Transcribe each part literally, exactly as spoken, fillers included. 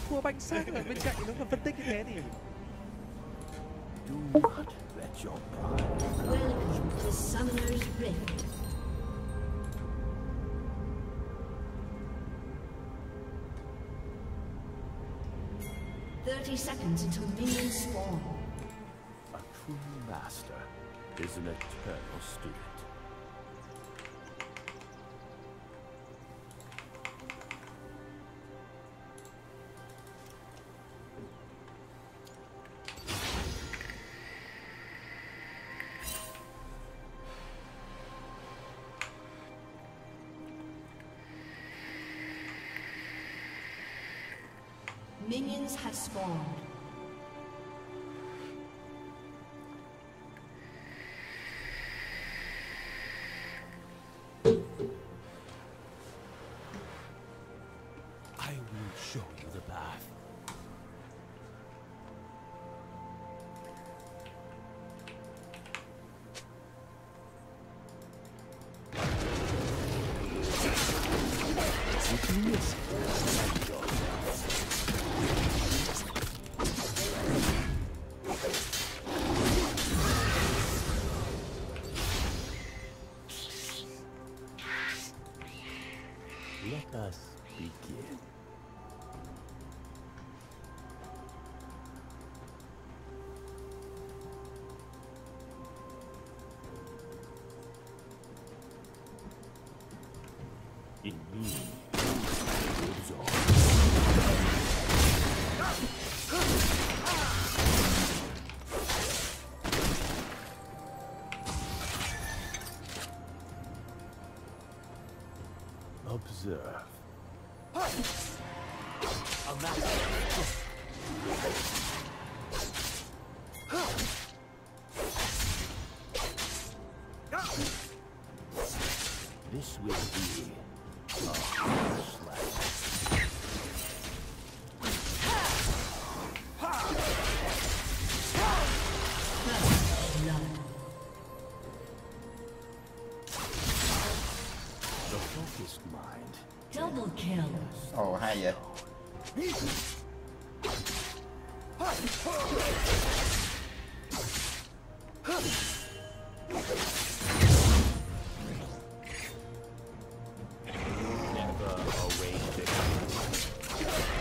thua banh xác rồi bên cạnh nó còn phân tích như thế thì Do not let your pride. Welcome to Summoner's Rift. Thirty seconds until minions spawn. A true master is an eternal student. Minions have spawned. I will show you the path. If you miss it, let us begin. In me lives all. Observe. A master. This will be a harsh life. The focused mind. Double kill. โอ้ให้เยอะ Never await victory.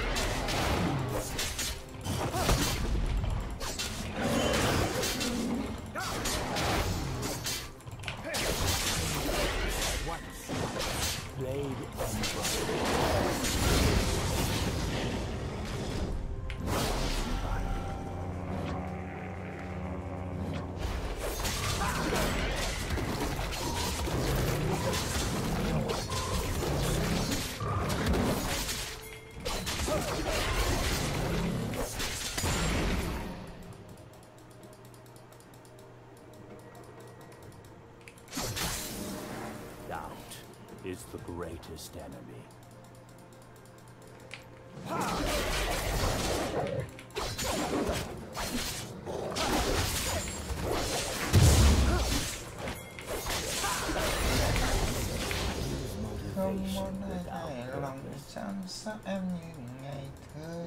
Blade and doubt is the greatest enemy. Không muốn ai thay lòng chăm sóc em như ngày thơ.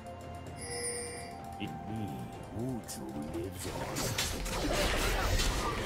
In me, Wuju lives on.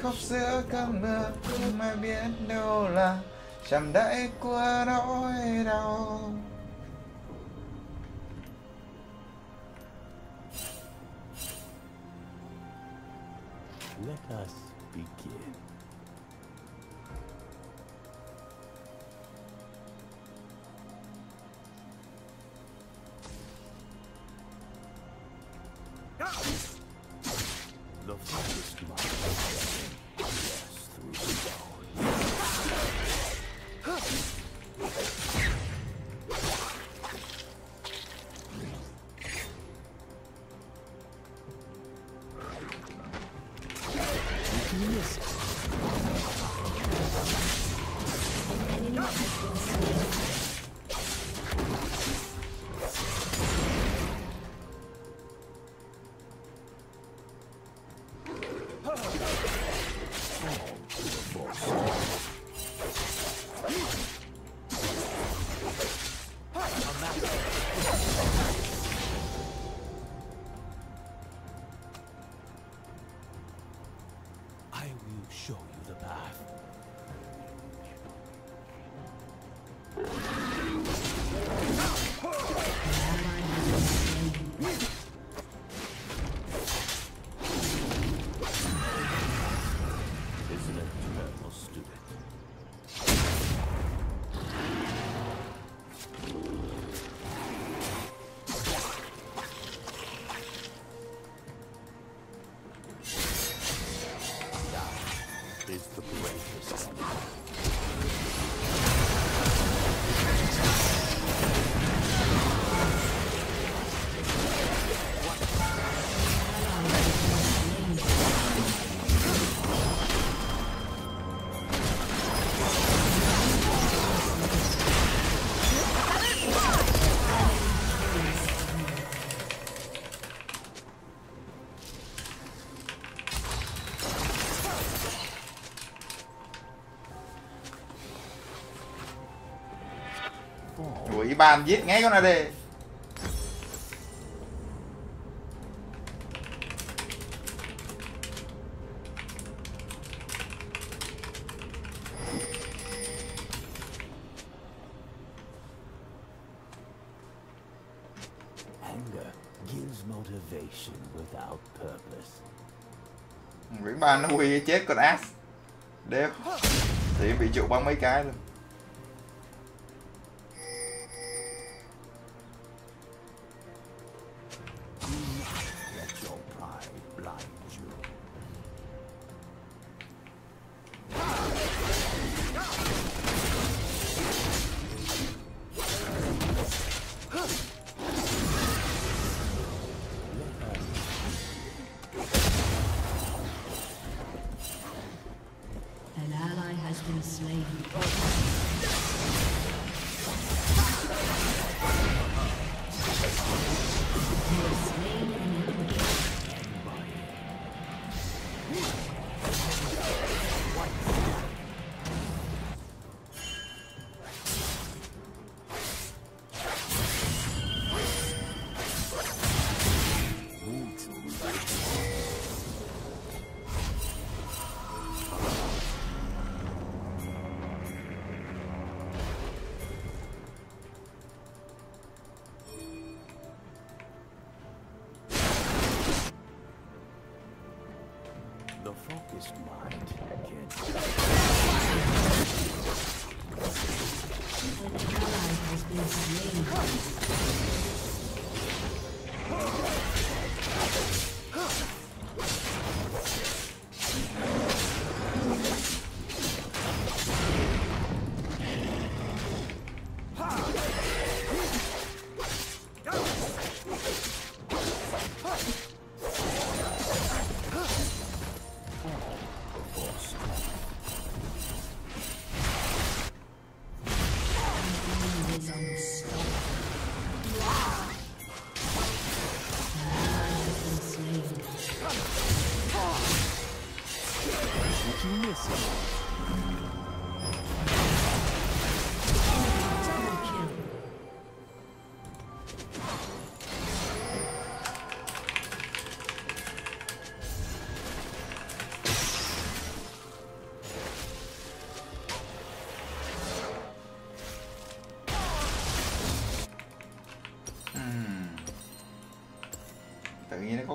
khóc giữa cơn mưa không ai biết đâu là chẳng đãi qua nỗi đau. Let us begin. The forest must pass through the stone. I will show you the path. Is an eternal student. Is the bravest. Ủy ban giết ngay con này đi. Anger gives motivation without purpose. Ủy ban nó quy chết con Ash. Đéo. Thì bị trụ bắn mấy cái luôn. Let your pride blind you. An ally has been slain. You have slain an enemy.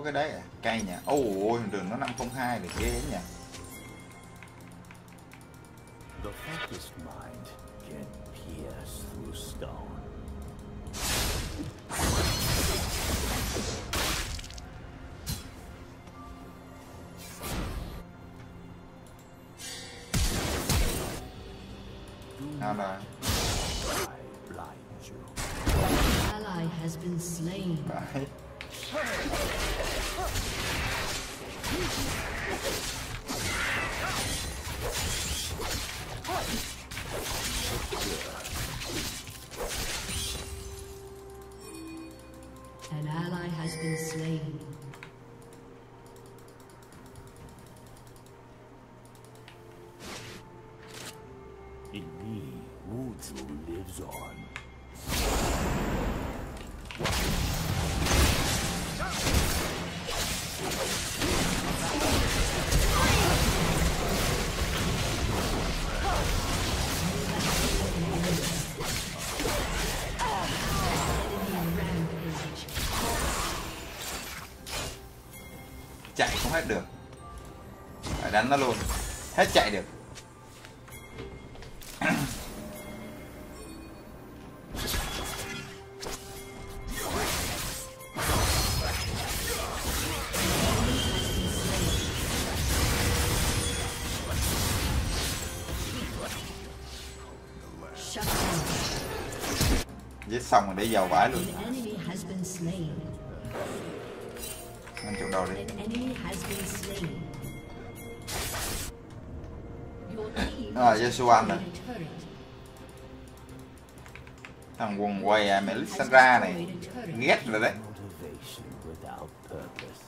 cái đấy à? Cay nhỉ. Ôi đường nó năm không hai để ghê nhỉ. The focused mind can pierce through stone. Nào rồi. I blind you. Ally has been slain. Đấy. An ally has been slain. In me, Wuzhu lives on. Chạy không hết được. Phải đánh nó luôn. Hết chạy được. Giết xong rồi để dầu vãi luôn. An enemy has been slain. Ăn chỗ đầu đi. An enemy has been slain. Your team À, has Yasuo ăn rồi. destroyed a turret. Thằng quần quay à, Melisandre này ghét rồi đấy. Motivation without purpose.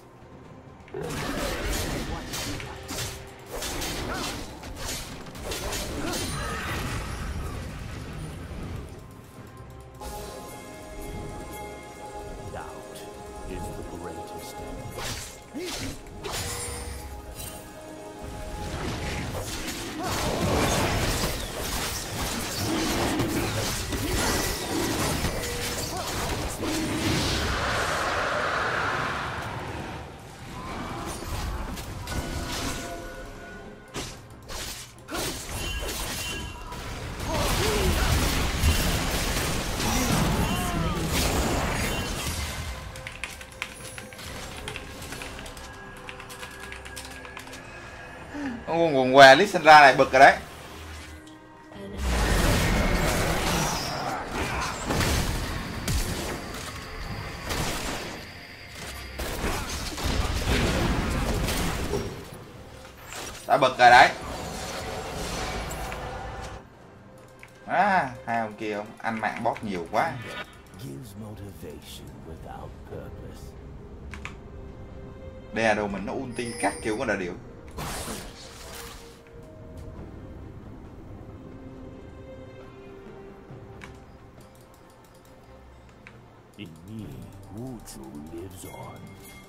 Doubt is the greatest enemy. Con quần què Melisandre này bực rồi đấy. Đã bực rồi đấy. À, hai ông kia ông ăn mạng bot nhiều quá. Gives motivation without purpose. Đè đồ mình nó ulti các kiểu con đà điểu. In me, Wuzhu lives on.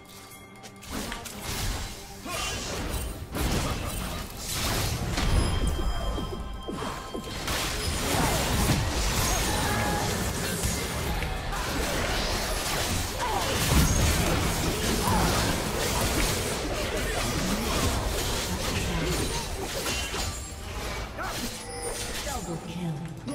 Double kill.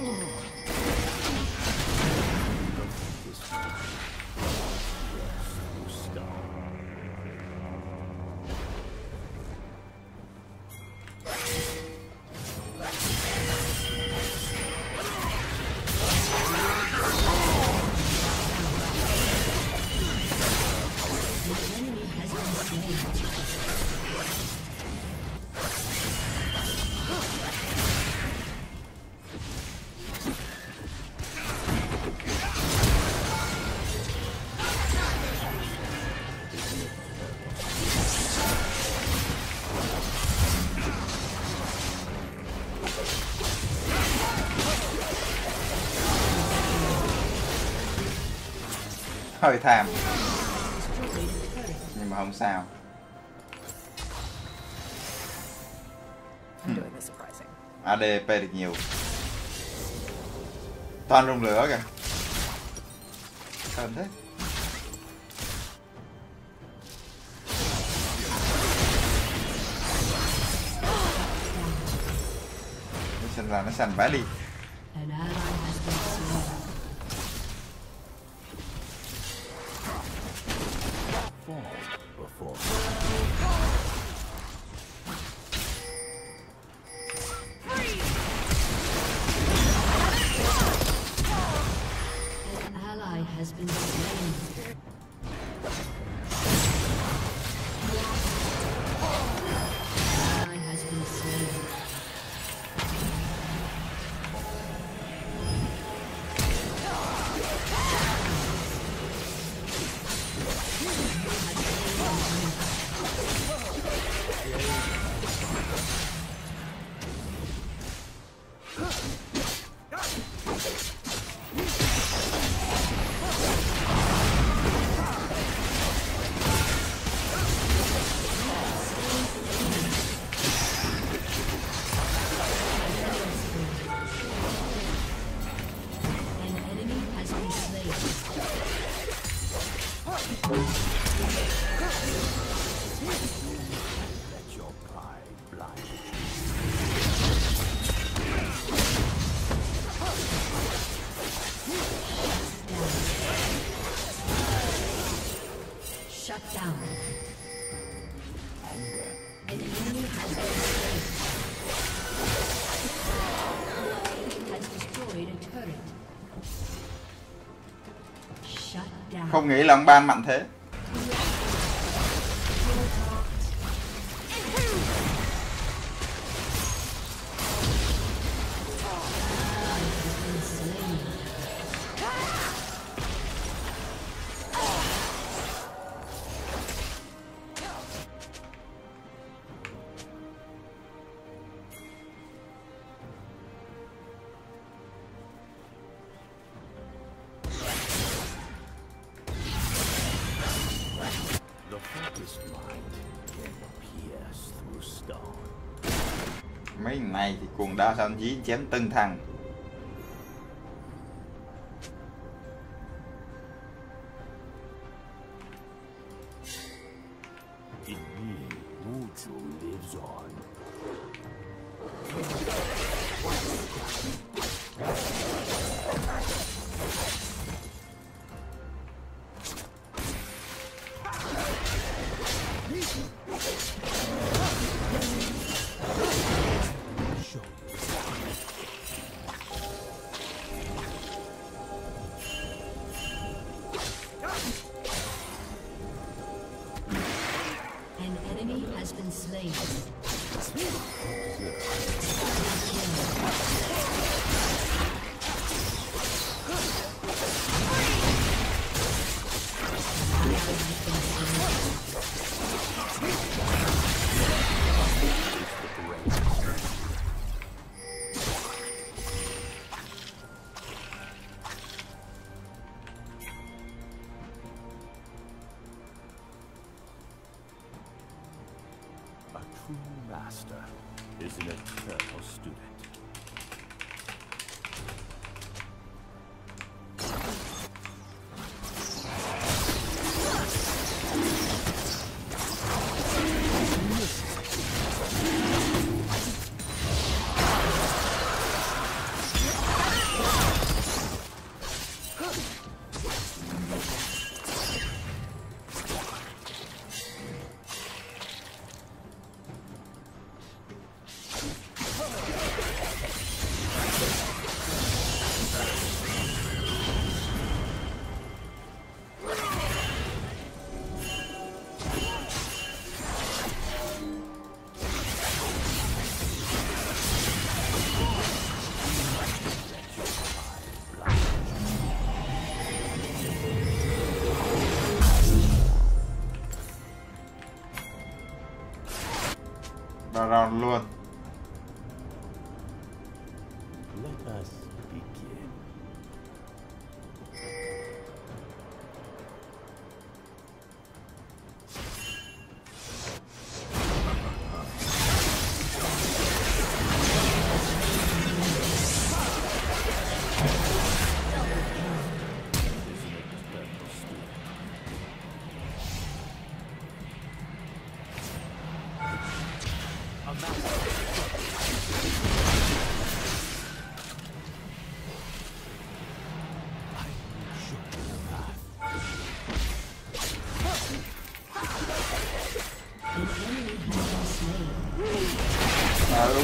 Hơi tham nhưng mà không sao. a đê pê được nhiều. Toàn rung lửa kìa. Thơm thế. Xem ra nó sành bá đi. An ally has been slain. Fall before An ally has been slain. An ally has been slain. An enemy has been slain. let your pride blind you. Shut down. An enemy has been slain. Has destroyed a turret. Shut down. Không nghĩ là ông ban mạnh thế. The focused mind can pierce through stone. Mấy thằng này thì cuồng đao sao dí chém từng thằng. In me, Wuju lives on. An enemy has been slain. A true master is an eternal student. Baron luôn. Let us begin.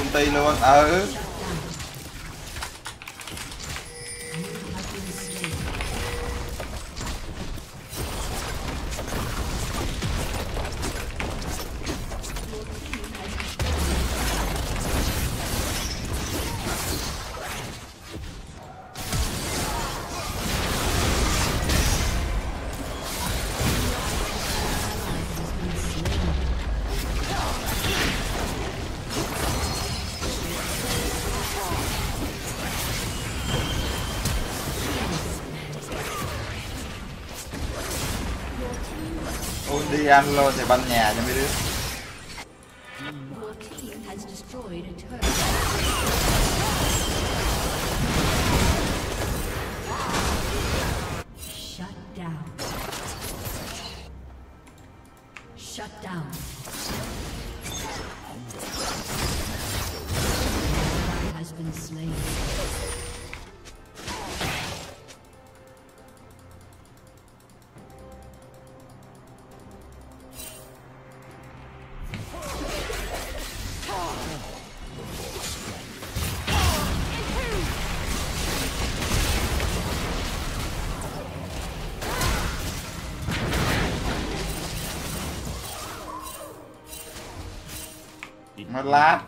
ty luôn. Ừ. Đi ăn luôn thì bắn nhà cho mấy đứa. Shut down. Shut down. Has been slain. Một lát.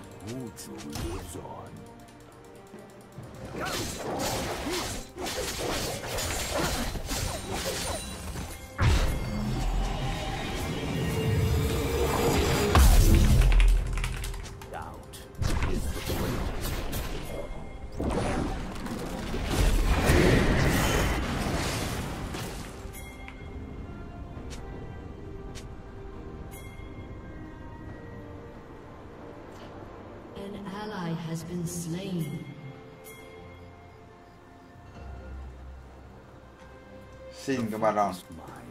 An ally has been slain. Xin các bạn đó.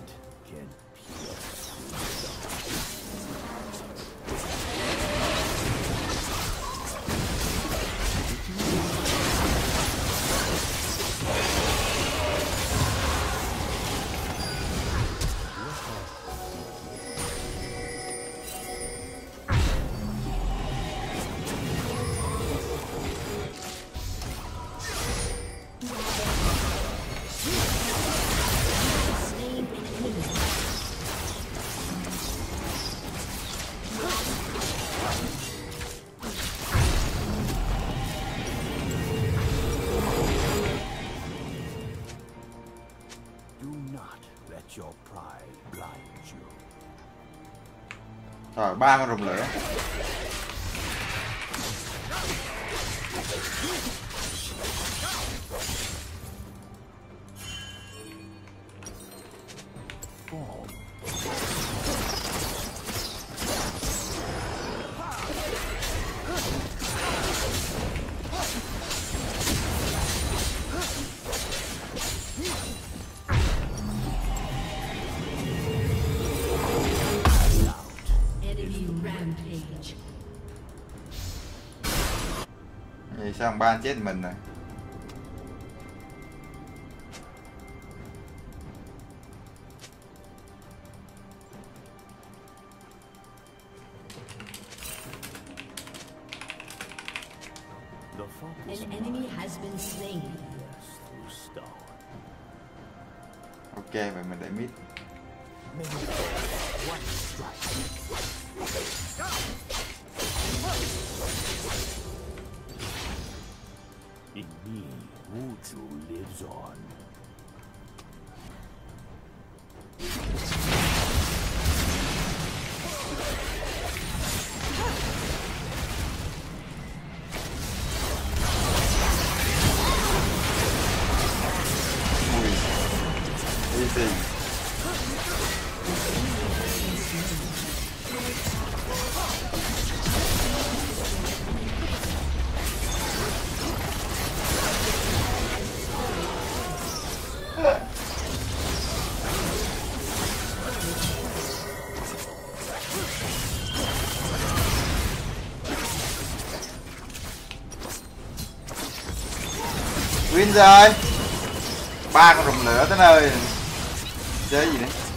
Rồi ba con rồng lửa. Vậy sao thằng ba chết mình rồi. An enemy has been slain. Ok, vậy mình để mid. In me, Wuju lives on. Ui, easy. Win rồi. Ba con rồng lửa tới nơi. Chơi gì nữa.